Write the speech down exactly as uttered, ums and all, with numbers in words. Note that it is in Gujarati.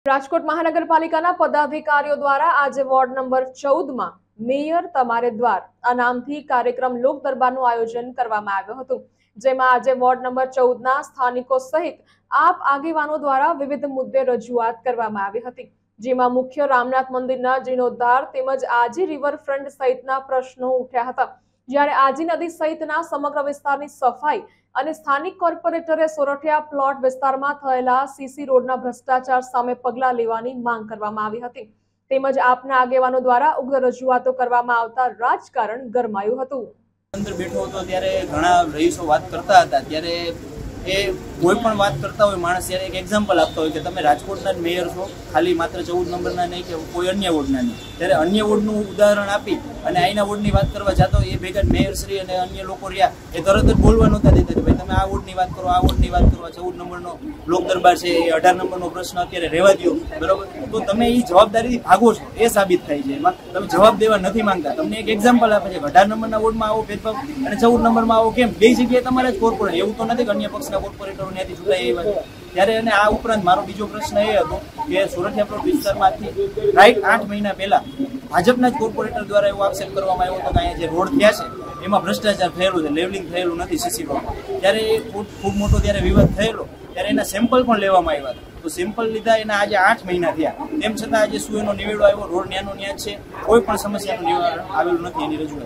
રાજકોટ મહાનગરપાલિકાના પદાધિકારીઓ દ્વારા આજે વોર્ડ નંબર ચૌદ માં મેયર તમારે દ્વાર આ નામથી કાર્યક્રમ લોક દરબારનું આયોજન કરવામાં આવ્યું હતું, જેમાં આજે વોર્ડ નંબર ચૌદ ના સ્થાનિકો સહિત આપ આગેવાનો દ્વારા વિવિધ મુદ્દે રજૂઆત કરવામાં આવી હતી, જેમાં મુખ્ય રામનાથ મંદિરના જીર્ણોદ્ધાર તેમજ આજી રિવરફ્રન્ટ સહિતના પ્રશ્નો ઉઠ્યા હતા, જ્યારે આજી નદી સહિતના સમગ્ર વિસ્તારની સફાઈ અને સ્થાનિક કોર્પોરેટરે સોરઠિયા પ્લોટ વિસ્તારમાં થયેલા સીસી રોડના ભ્રષ્ટાચાર સામે પગલાં લેવાની માંગ કરવામાં આવી હતી, તેમજ આપના આગેવાનો દ્વારા ઉગ્ર રજૂઆતો કરવામાં આવતા રાજકારણ ગરમાયું હતું। અંદર બેઠો હતો ત્યારે ઘણા રહીશો વાત કરતા હતા, ત્યારે એ કોઈ પણ વાત કરતા હોય માણસ ત્યારે એક એક્ઝામ્પલ આપતા હોય કે તમે રાજકોટના જ મેયર છો, ખાલી માત્ર ચૌદ નંબરના નહીં કે કોઈ અન્ય વોર્ડના નહીં, ત્યારે અન્ય વોર્ડનું ઉદાહરણ આપી અને અહીંના વોર્ડની વાત કરવા જતો એ ભેગા મેયરશ્રી અને અન્ય લોકો રહ્યા એ તરત જ બોલવા નહોતા દેતા કે ભાઈ તમે આ વોર્ડની વાત કરો, આ વોર્ડની વાત કરો, ચૌદ નંબરનો લોક દરબાર છે, એ અઢાર નંબરનો પ્રશ્ન અત્યારે રહેવા દો, બરોબર? તો તમે એ જવાબદારીથી ભાગો છો એ સાબિત થાય છે, એમાં તમે જવાબ દેવા નથી માંગતા। તમને એક એક્ઝામ્પલ આપે છે કે અઢાર નંબરના વોર્ડમાં આવો ભેદભાવ અને ચૌદ નંબરમાં આવો કેમ, બે જગ્યાએ તમારે જ કોર્પોરેટ, એવું તો નથી કે અન્ય પક્ષના કોર્પોરેટરો ત્યાંથી ચૂંટાય એ વાત। ત્યારે અને આ ઉપરાંત મારો બીજો પ્રશ્ન એ હતો કે સોરઠિયા પ્લોટ વિસ્તારમાંથી રાઈટ આઠ મહિના પહેલા ભાજપના જ કોર્પોરેટર દ્વારા એવો આક્ષેપ કરવામાં આવ્યો હતો કે અહીંયા જે રોડ થયા છે એમાં ભ્રષ્ટાચાર થયેલું છે, લેવલિંગ થયેલું નથી સીસી રોડ, ત્યારે એ ખૂબ મોટો ત્યારે વિવાદ થયેલો, ત્યારે એના સેમ્પલ પણ લેવામાં આવ્યા હતા, તો સેમ્પલ લીધા એના આજે આઠ મહિના થયા, તેમ છતાં આજે શું એનો નિવેડો આવ્યો, રોડ ન્યાનો ન્યા છે, કોઈ પણ સમસ્યાનું નિવારણ આવેલું નથી, એની રજૂઆત